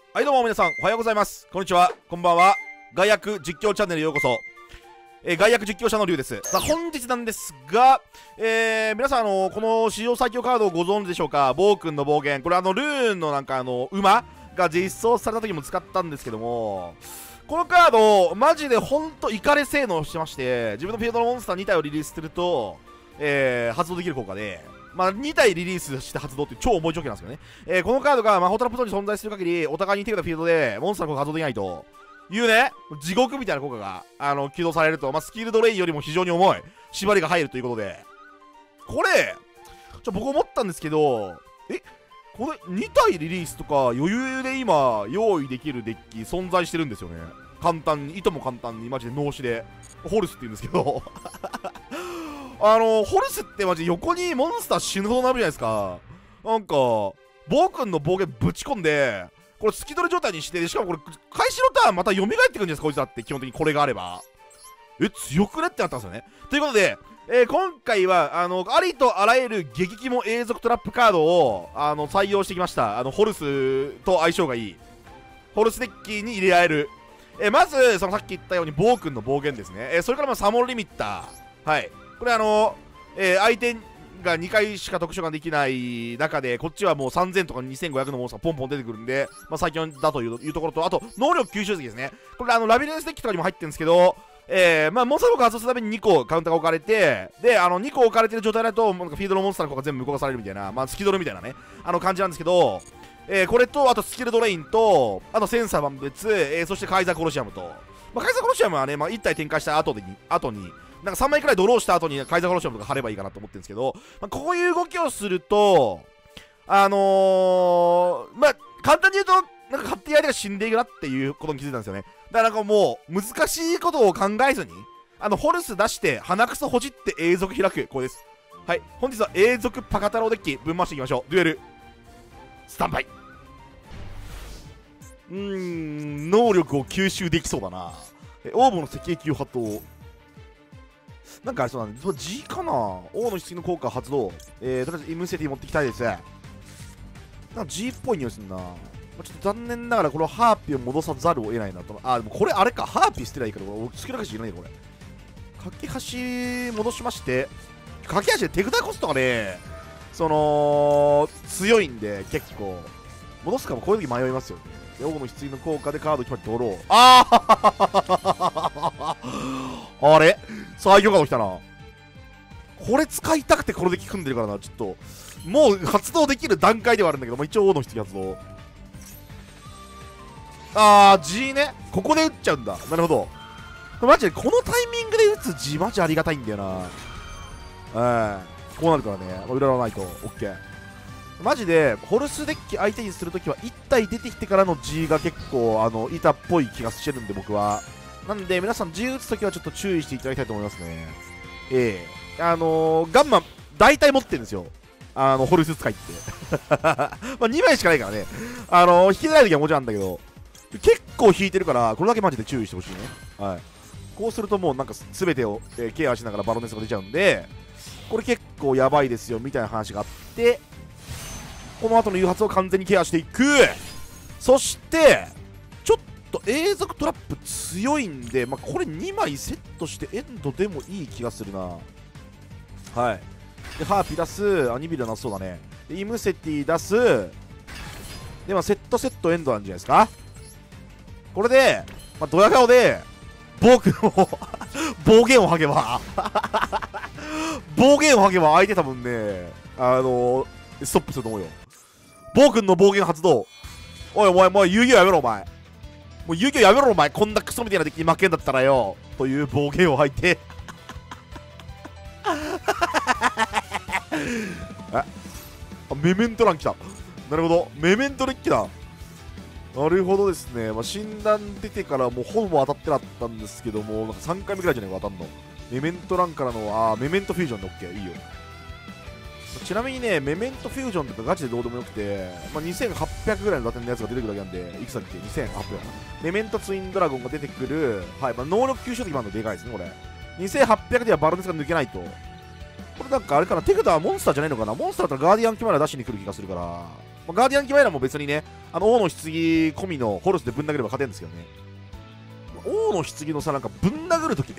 はいどうも皆さんおはようございます。こんにちは、こんばんは。外役実況チャンネルへようこそ。外役実況者のりゅうです。さあ本日なんですが、皆さんこの史上最強カードをご存知でしょうか。暴君の暴言、これルーンのなんか馬が実装された時も使ったんですけども、このカードマジでほんとイカレ性能してまして、自分のフィールドのモンスター2体をリリースすると、発動できる効果で、2体リリースして発動っていう超重い条件なんですけどね。このカードが魔法トラップゾーンに存在する限り、お互いに手札フィールドでモンスターの効果発動できないというね、地獄みたいな効果が起動されると、スキルドレインよりも非常に重い縛りが入るということで、これ僕思ったんですけど、これ2体リリースとか余裕で今用意できるデッキ存在してるんですよね。簡単に、いとも簡単に、マジで脳死でホルスって言うんですけどホルスってマジ横にモンスター死ぬほどなるじゃないですか。なんか暴君の暴言ぶち込んで、これスキドレ状態にして、しかもこれ開始のターンまた蘇ってくるんじゃないですか、こいつらって。基本的にこれがあれば強くねってなったんですよね。ということで、今回はありとあらゆる激キモ永続トラップカードを採用してきました。ホルスと相性がいいホルスデッキに入れ合える。まずさっき言ったように暴君の暴言ですね。それからサモンリミッター、はい、これ相手が2回しか特殊ができない中で、こっちはもう3000とか2500のモンスターポンポン出てくるんで、最強だというところと、あと能力吸収石ですね。これラビリンスデッキとかにも入ってるんですけど、モンスター効果発動するために2個カウンターが置かれて、で2個置かれてる状態だとなんかフィールドのモンスターの効果全部無効化されるみたいな、スキドルみたいなね感じなんですけど、これとあとスキルドレインとあとセンサー万別、そしてカイザーコロシアムと、カイザーコロシアムはね、1体展開した後になんか3枚くらいドローした後にカイザーコロシアムとか貼ればいいかなと思ってるんですけど、こういう動きをすると簡単に言うとなんか勝手に相手が死んでいくなっていうことに気づいたんですよね。だからなんかもう難しいことを考えずにホルス出して鼻くそほじって永続開く、これです。はい、本日は永続パカ太郎デッキぶん回していきましょう。デュエルスタンバイ。能力を吸収できそうだな。オーブの赤液を発動。なんかあれそうなんで、G かな。王の棺の効果発動。とりあえずイムセティ持ってきたいです。なんか G っぽい匂いすんな。ちょっと残念ながらこれはハーピーを戻さざるを得ないなと。でもこれあれか、ハーピー捨てないから、俺スキルかしいらないこれ。架け橋戻しまして、架け橋で手札コストがね、強いんで結構、戻すかもこういう時迷いますよね。王の棺の効果でカード決まりドロー。あれ最強カード来たな。これ使いたくてこれで組んでるからな。ちょっともう発動できる段階ではあるんだけど、一応王の棺発動。G ね、ここで打っちゃうんだ。なるほど。マジでこのタイミングで打つ G マジありがたいんだよな。こうなるからね、裏らないと OK。マジでホルスデッキ相手にするときは1体出てきてからの G が結構板っぽい気がしてるんで、僕は。なんで皆さん G 打つときはちょっと注意していただきたいと思いますね。ガンマン大体持ってるんですよ、ホルス使いって2枚しかないからね。引けないときはもちろんあるんだけど、結構引いてるから、これだけマジで注意してほしいね。はい、こうするともうなんか全てを、ケアしながらバロネスが出ちゃうんで、これ結構やばいですよみたいな話があって、この後の誘発を完全にケアしていく。そしてちょっと永続トラップ強いんで、これ2枚セットしてエンドでもいい気がするな。はい、でハーピー出す、アニビルはなさそうだね。でイムセティ出す。でセットエンドなんじゃないですか。これでドヤ顔で暴君を暴言を吐けば暴言を吐けば相手多分ねストップすると思うよ。暴君の暴言発動。おい遊戯王やめろお前。もう遊戯王やめろお前。こんなクソみたいな敵に負けんだったらよ、という暴言を吐いてメメント欄来た。なるほど、メメントデッキだ。なるほどですね。診断出てからもうほぼ当たってなかったんですけども、なんか3回目くらいじゃないか当たんの。メメント欄からのメメントフュージョンで OK いいよ。ちなみにね、メメントフュージョンとかガチでどうでもよくて、2800ぐらいの打点のやつが出てくるだけなんで、いくつだっけ、2800やな。メメントツインドラゴンが出てくる、はい、能力吸収的もあるのでかいですね、これ。2800ではバロネスが抜けないと。これなんかあれかな、手札はモンスターじゃないのかな。モンスターだったらガーディアンキマラ出しに来る気がするから、 まあ、ガーディアン・キバイラも別にね、王の棺込みのホルスでぶん殴れば勝てるんですけどね。王の棺のさ、なんかぶん殴るとき、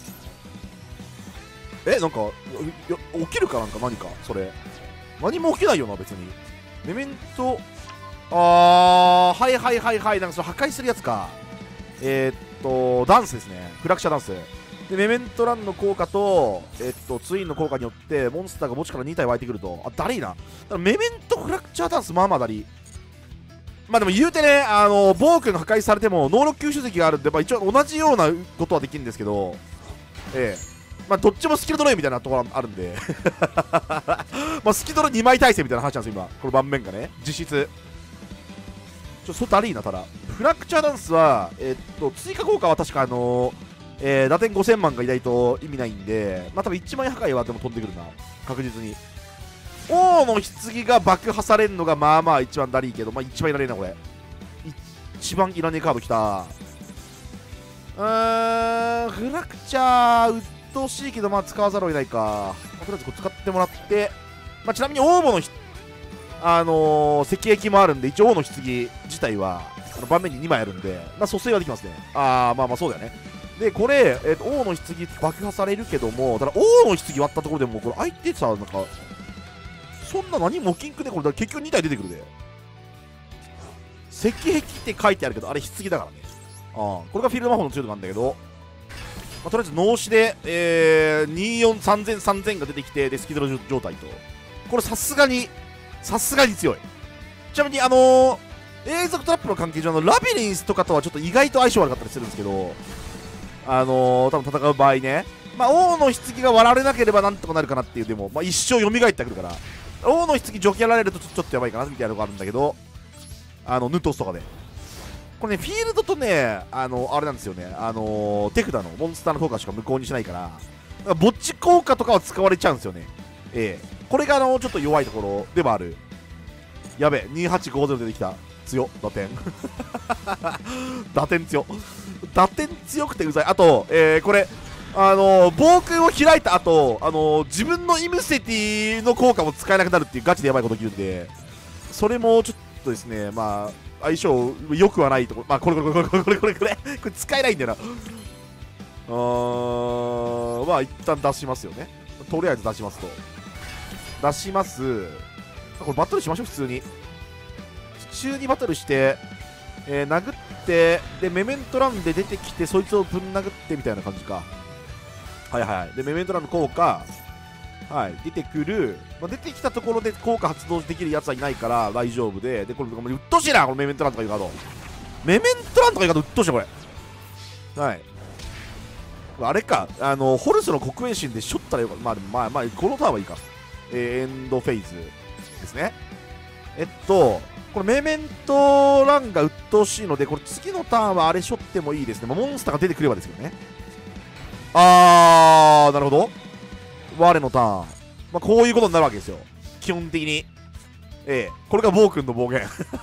なんか、起きるかなんか何か、それ。何も起きないよな、別に。メメント、はいはいはいはい、なんかそれ破壊するやつか。ダンスですね。フラクチャーダンス。で、メメントランの効果と、ツインの効果によって、モンスターが墓地から2体湧いてくると。あ、だりーな。だからメメントフラクチャーダンス、まあまあだり。まあでも言うてね、暴君が破壊されても、能力吸収石があるんで、まあ一応同じようなことはできるんですけど、まあどっちもスキルドローみたいなところあるんで、まあスキルドロー2枚耐性みたいな話なんですよ、今。この盤面がね、実質。そうだりーな、ただ。フラクチャーダンスは、追加効果は確か打点5000万がいないと意味ないんで、まあ多分1万円破壊はでも飛んでくるな。確実に。王の棺が爆破されるのがまあまあ一番だりーけど、まあ一番いらねえな、これ。一番いらねえカードきた。フラクチャー、うっとうしいけど、まあ使わざるを得ないか。まあ、とりあえずこう使ってもらって、まあちなみに王の石壁もあるんで、一応王の棺自体は盤面に2枚あるんで、まあ蘇生はできますね。まあまあそうだよね。で、これ、王の棺爆破されるけども、ただ王の棺割ったところでも、これ相手さ、なんか、そんな何も起きんくね、これ、結局2体出てくるで。石壁って書いてあるけど、あれ棺だからね。これがフィールド魔法の強度なんだけど、まあ、とりあえず脳死で、24、3000、3000が出てきて、で、スキドロ状態と。これさすがに強い。ちなみに、永続トラップの関係上のラビリンスとかとはちょっと意外と相性悪かったりするんですけど、多分戦う場合ね、まあ、王の棺が割られなければなんとかなるかなっていう、でも、まあ、一生蘇ってくるから、王の棺除けられるとちょっとやばいかなみたいなのがあるんだけど、ヌトスとかで。これね、フィールドとね、あれなんですよね、手札のモンスターの効果しか無効にしないから、墓地効果とかは使われちゃうんですよね。これがちょっと弱いところでもある。やべえ、2850出てきた。強っ、打点。打点強。打点強くてうざい。あと、これ、暴君を開いた後、自分のイムセティの効果も使えなくなるっていうガチでやばいこと起きるんで、それもちょっとですね、まあ、相性良くはないところ。まあ、これ使えないんだよな。まあ、一旦出しますよね。とりあえず出しますと。出します。これバトルしましょう、普通に。普通にバトルして、殴って、で、メメントランで出てきて、そいつをぶん殴ってみたいな感じか。はいはい。で、メメントランの効果、はい、出てくる。まあ、出てきたところで効果発動できるやつはいないから大丈夫で、で、これ、うっとうしいな、このメメントランとかいうカード。メメントランとかいうカードうっとうしい、これ。はい。あれか、ホルスの黒煙神でしょったらよかった。まあ、このターンはいいか。エンドフェイズですね。これメメントランが鬱陶しいので、これ次のターンはあれしょってもいいですね。まあ、モンスターが出てくればですけどね。なるほど。我のターン。まあ、こういうことになるわけですよ。基本的に。これが暴君の暴言。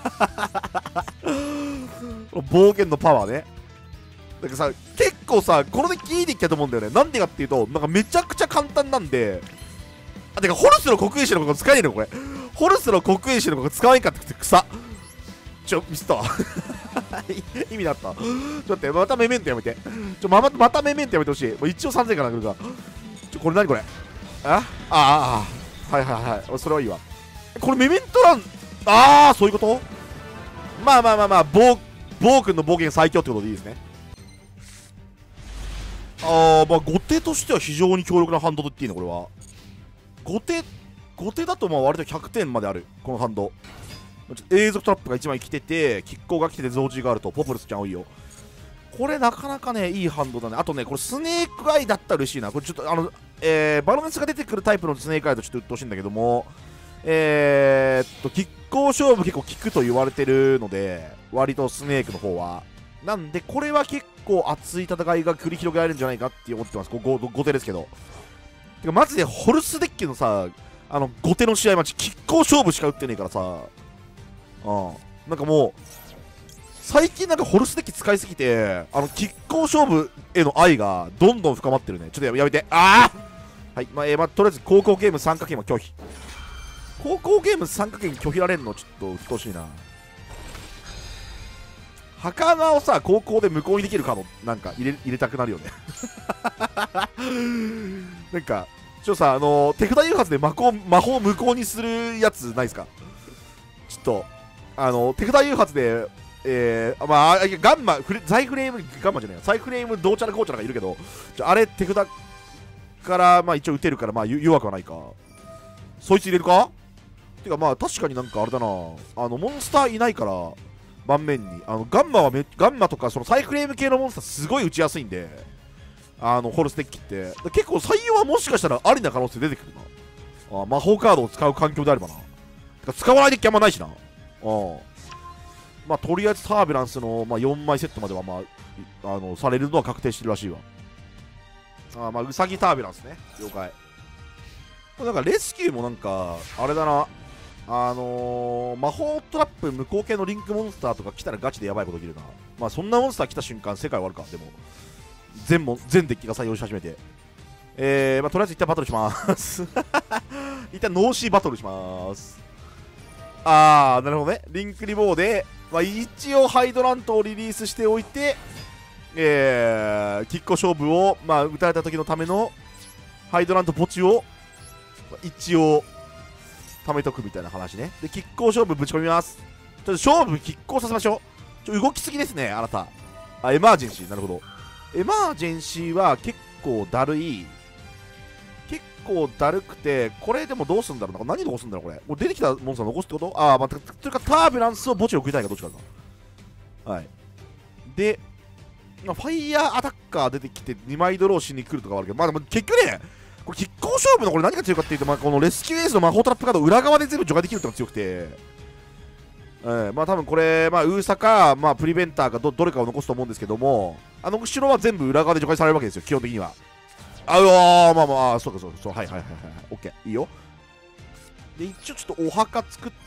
暴言のパワーね。だからさ、結構さ、これで聞いてきたと思うんだよね。なんでかっていうと、なんかめちゃくちゃ簡単なんで、てか、ホルスの黒煙神のこと使えねえのこれ。ホルスの黒煙神のこと使わないかって草。ミスったわ。意味だった。ちょっと待って、またメメントやめて。またメメントやめてほしい。もう一応3000から来るか。これ何これ。はいはいはい。それはいいわ。これメメントラン、そういうこと。まあ、暴君の暴言最強ってことでいいですね。まあ、後手としては非常に強力なハンドと言っていいの、これは。後手だとまあ割と100点まである、このハンド。永続トラップが1枚来てて、キッコーが来てて、増値があると、ポプルスちゃん多いよ。これなかなかね、いいハンドだね。あとね、これスネークアイだったら嬉しいな。これちょっとバロネスが出てくるタイプのスネークアイとちょっと鬱陶しいんだけども、キッコー勝負結構効くと言われてるので、割とスネークの方は。なんで、これは結構熱い戦いが繰り広げられるんじゃないかって思ってます。後手ですけど。てか、マジでホルスデッキのさ、後手の試合マッチ、キッコー勝負しか打ってねえからさ、なんかもう、最近なんかホルスデッキ使いすぎて、キッコー勝負への愛がどんどん深まってるね。ちょっとやめて。はい。とりあえず高校ゲーム参加権は拒否。 高校ゲーム参加権拒否られるのちょっと鬱陶しいな。袴をさ、高校で無効にできるカードなんか入れたくなるよね。なんかさ、手札誘発で魔法無効にするやつないですか？ちょっと手札誘発でまあガンマザイフレームガンマじゃないよ、ザイフレームどうちゃらこうちゃらがいるけど、あれ手札からまあ一応打てるから、まあ弱くはないか。そいつ入れるか？てかまあ確かになんかあれだな、モンスターいないから盤面にガンマとかそのサイフレーム系のモンスターすごい打ちやすいんで、ホルスデッキって結構採用はもしかしたらありな可能性出てくるな。魔法カードを使う環境であればな。使わないデッキあんまないしな。まあとりあえずタービュランスの、まあ、4枚セットまではまあされるのは確定してるらしいわ。まあウサギタービュランスね、了解。これなんかレスキューもなんかあれだな、魔法トラップ無効系のリンクモンスターとか来たらガチでやばいこと起きるな。まあそんなモンスター来た瞬間世界終わるか。でも全デッキが採用し始めて、まあとりあえず一旦バトルします一旦ノーシーバトルします。なるほどね。リンクリボーで、まあ、一応ハイドラントをリリースしておいて、キッコ勝負を、まあ、打たれた時のためのハイドラント墓地を一応貯めとくみたいな話ね。で、キッコ勝負ぶち込みます。ちょっと勝負キッコさせましょう。動きすぎですね、あなた。エマージェンシー、なるほど。エマージェンシーは結構だるい。結構だるくて、これでもどうすんだろうな。何残すんだろう、これ。これ出てきたモンスター残すってこと？まあ、というかタービュランスを墓地を送りたいかどっちかだな。はい。で、まあ、ファイヤーアタッカー出てきて2枚ドローしに来るとかはあるけど、まあでも結局ね、これキッコ勝負のこれ何が強いかっていうと、まあ、このレスキューエースの魔法トラップカード裏側で全部除外できるってのが強くて、まあ多分これ、まあ、ウーサか、まあ、プリベンターかどれかを残すと思うんですけども、後ろは全部裏側で除外されるわけですよ、基本的には。まあ、そうか、はい、オッケー、いいよ。で、一応ちょっとお墓作って、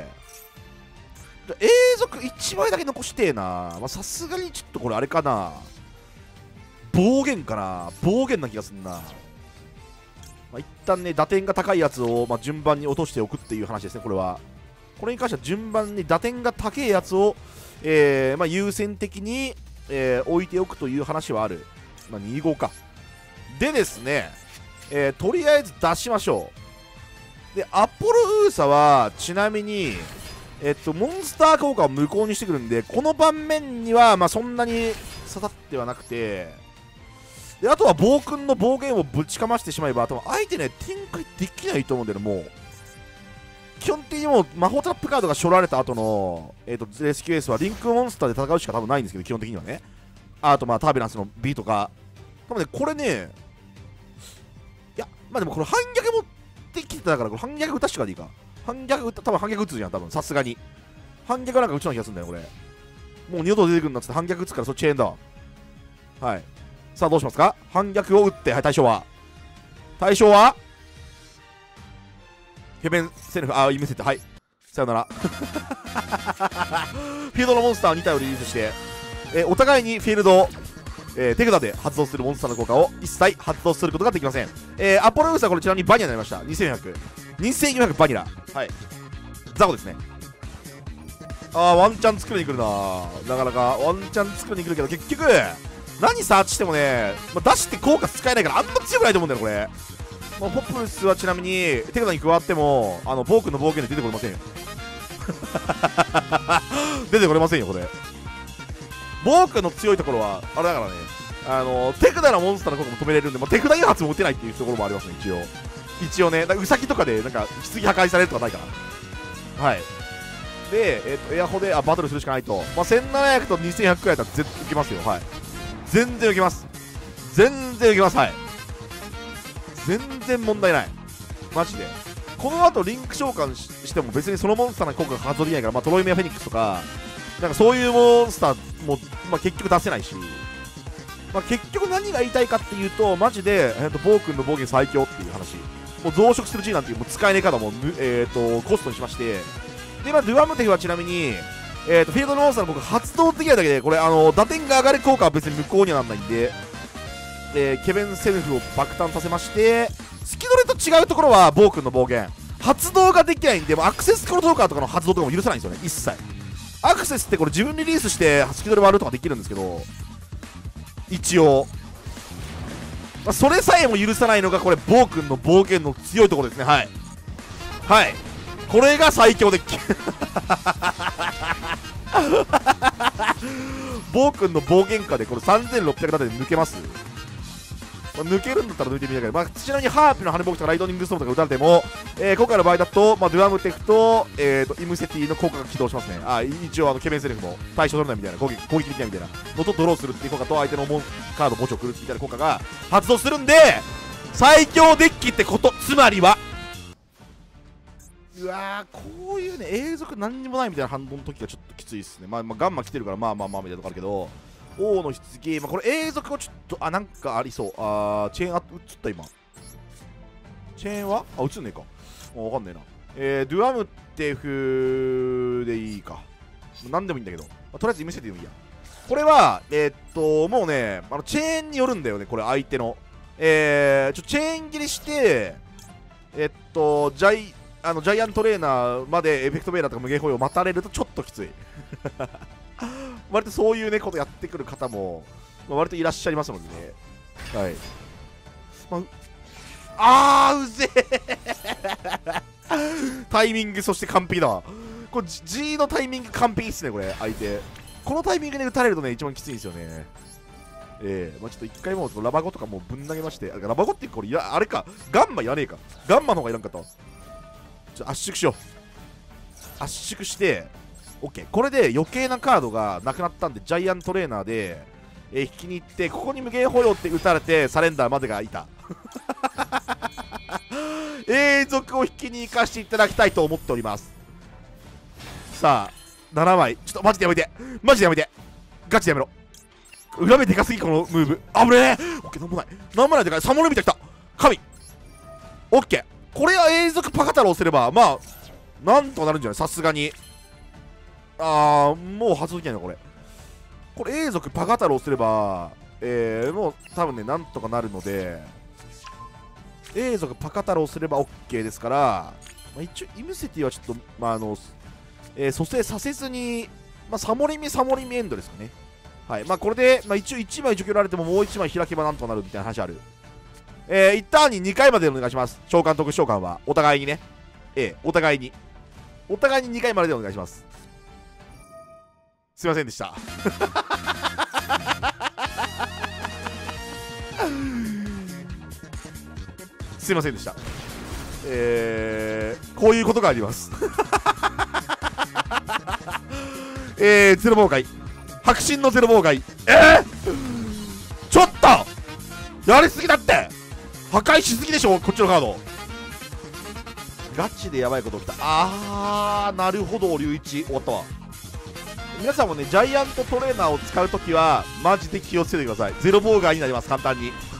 永続1枚だけ残してえな。まあ、さすがにちょっとこれあれかな。暴言かな。暴言な気がすんな。まあ、一旦ね、打点が高いやつを、まあ、順番に落としておくっていう話ですね、これは。これに関しては順番に打点が高いやつを、まあ、優先的に、置いておくという話はある。まあ、2号か。でですね、とりあえず出しましょう。で、アポロウーサは、ちなみに、モンスター効果を無効にしてくるんで、この盤面には、まあ、そんなに刺さってはなくて、で、あとは暴君の暴言をぶちかましてしまえば、多分相手ね、展開できないと思うんだよね、もう。基本的にもう魔法トラップカードが処られた後の、レスキューエースはリンクモンスターで戦うしか多分ないんですけど、基本的にはね。あと、まあ、タービュランスの B とか。多分ね、これね、いや、まあでもこれ反逆持ってきてたから、これ反逆打たしてからいいか。多分反逆打つじゃん、多分さすがに。反逆なんか打ちそうな気がするんだよ、これ。もう二度と出てくるんだっつって反逆打つから、そっちエンだ。はい。さあ、どうしますか？反逆を打って、はい、対象はヘベンセルフ、イメセット、はい。さよなら。フィールドのモンスターを2体をリリースして、お互いにフィールド、手札で発動するモンスターの効果を一切発動することができません。アポロウースはこれちなみにバニラになりました。2400バニラ。はい。ザコですね。ワンチャン作りに来るな。なかなかワンチャン作りに来るけど、結局、何サーチしてもね、まあ、出して効果使えないからあんま強くないと思うんだよ、これ。ポップスはちなみに手札に加わっても暴君の暴言で出てこれませんよ出てこれませんよ、これ。暴君の強いところはあれだからね、手札のモンスターの効果も止めれるんで、手札誘発も打てないっていうところもありますね、一応ね。ウサギとかでなんか棺破壊されるとかないから。はい。で、エアホでバトルするしかないと、まあ、1700と2100くらいだったら絶対いけますよ。はい。全然いけます。はい。全然問題ない。マジで。この後リンク召喚しても別にそのモンスターの効果が発動できないから、まあ、トロイメアフェニックスとか、なんかそういうモンスターも、まあ、結局出せないし、まあ、結局何が言いたいかっていうと、マジで、暴君の暴言最強っていう話。もう増殖する G なんていうもう使えねえカードも、コストにしまして、で、まあ、ドゥアムテフはちなみに、フィールドのモンスターの効果発動できないだけで、これ、打点が上がる効果は別に無効にはならないんで、ケベンセルフを爆誕させまして、スキドレと違うところは暴君の暴言。 発動ができないんで、もうアクセスコロトーカーとかの発動とかも許さないんですよね、一切。アクセスってこれ自分リリースしてスキドで割るとかできるんですけど、一応、まあ、それさえも許さないのがこれ暴君の暴言の強いところですね。はいはい、これが最強デッキ暴君の暴言下でこれ3600打点で抜けます。抜けるんだったら抜いてみたけど、まあ、ちなみにハーピの羽根ボクとかライトニングストームとか打たれても、今回の場合だと、まあ、ドゥアムテクと、イムセティの効果が起動しますね。一応ケメンセレフも対象取れないみたいな、攻撃できないみたいなのとドローするっていう効果と、相手のカード墓地を狂うみたいな効果が発動するんで、最強デッキってこと。つまりは、うわー、こういうね、永続何にもないみたいな反動の時がちょっときついっすね。まあガンマ来てるから、まあみたいなとこあるけど、王の棺、まあ、これ永続をちょっと、なんかありそう。チェーン映った今。チェーンは映んねえか。わかんねえな。ドゥアムテフでいいか。なんでもいいんだけど。まあ、とりあえず見せてもいいや。これは、もうね、チェーンによるんだよね、これ、相手の。チェーン切りして、ジャイアントレーナーまでエフェクトベーラーとか無限保養を待たれるとちょっときつい。割とそういうね、ことやってくる方も、まあ、割といらっしゃいますのでね。はい。うぜえタイミング、そして完璧だわ。これ G のタイミング完璧っすね、これ、相手。このタイミングで打たれるとね、一番きついんですよね。まあちょっと一回もうラバゴとかもうぶん投げまして、ラバゴってこれ、あれか、ガンマいらねえか。ガンマの方がいらんかったわ。圧縮しよう。圧縮して、OK。これで余計なカードがなくなったんで、ジャイアントレーナーで、引きに行って、ここに無限保養って打たれて、サレンダーまでがいた。永続を引きに行かせていただきたいと思っております。さあ、7枚。ちょっとマジでやめて。マジでやめて。ガチでやめろ。裏目でかすぎ、このムーブ。あぶねえ。OK、なんもない。なんもないでかい。サモノみたい来た。神。OK。これは永続パカ太郎すれば、まあ、なんとかなるんじゃない？さすがに。もう発動できないの、これ。これ、永続パカ太郎すれば、もう多分ね、なんとかなるので、永続パカ太郎すれば OK ですから、まあ、一応、イムセティはちょっと、まあ、蘇生させずに、まあ、サモリミエンドですかね。はい。まあ、これで、まあ、一応1枚除去られてももう1枚開けばなんとかなるみたいな話ある。一旦に2回までお願いします。召喚特殊召喚は。お互いにね。お互いに。お互いに2回まででお願いします。すいませんでした。すいませんでした。こういうことがあります。ゼロ妨害。迫真のゼロ妨害。ちょっとやりすぎだって。破壊しすぎでしょ、こっちのカード。ガチでやばいこと起きた。なるほど、龍一終わったわ。皆さんもね、ジャイアントトレーナーを使うときはマジで気をつけてください。ゼロ妨害になります、簡単に。